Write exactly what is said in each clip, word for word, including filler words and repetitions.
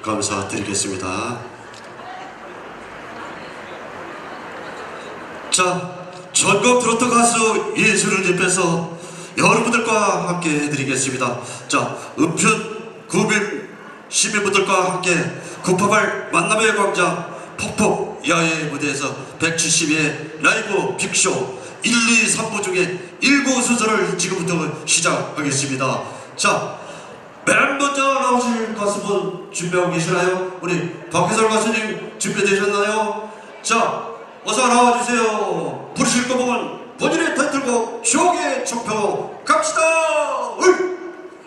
감사드리겠습니다. 자, 전국 트로트 가수 예술은집에서 여러분들과 함께 해드리겠습니다. 자, 은평 구민 시민분들과 함께 구팔팔 만남의 광장 폭폭 야외 무대에서 백칠십 회 라이브 빅쇼 일, 이, 삼 부 중에 일 부 순서를 지금부터 시작하겠습니다. 자, 맨 먼저 나오실 가수분 준비하고 계시나요? 우리 박혜설 가수님 준비되셨나요? 자, 어서 나와주세요. 부르실 거 보면 본인의 타이틀곡 추억의 척표 갑시다. 으이!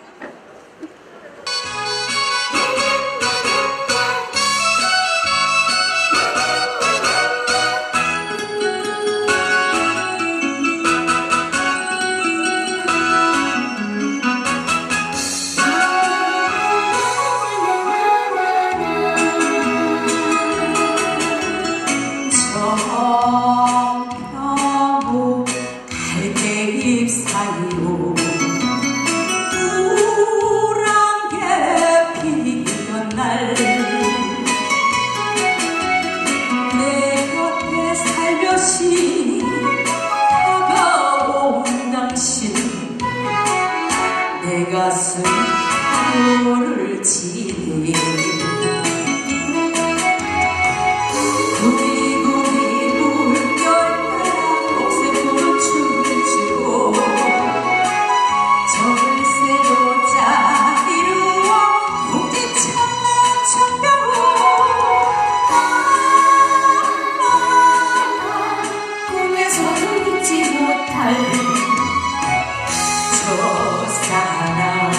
가슴 불을 지네 구리구리 물결 옥새보로 춤을 추고 저글새도 짜 이루어 공지찬란 청명호 아, 꿈에서도 잊지 못할 저 사랑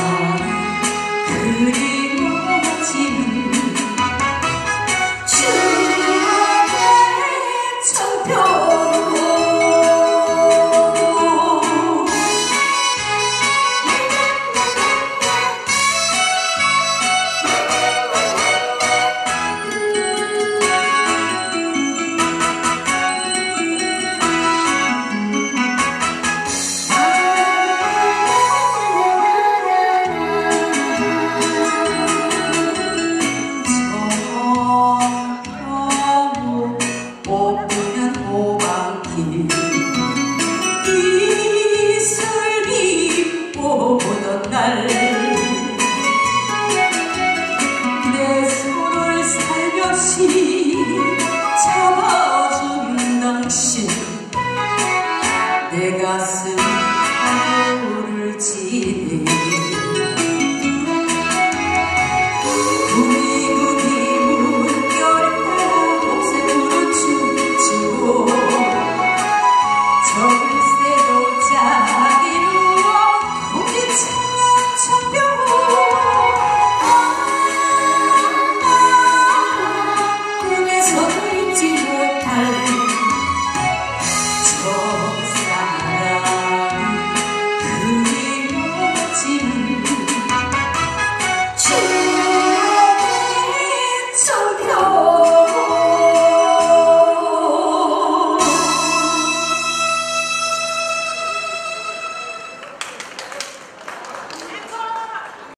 그리워지는 추억의 청평 이슬이 보던 날 내 손을 살며시